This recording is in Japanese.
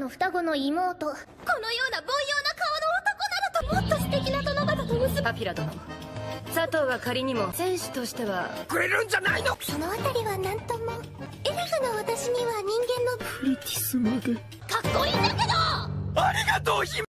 の双子の妹。このような凡庸な顔の男などともっと素敵な殿方と結ぶ。 パピラ殿、佐藤が仮にも戦士としてはくれるんじゃないの。 そのあたりは何とも。エルフの私には人間のプリティスまでかっこいいんだけど。 ありがとう姫。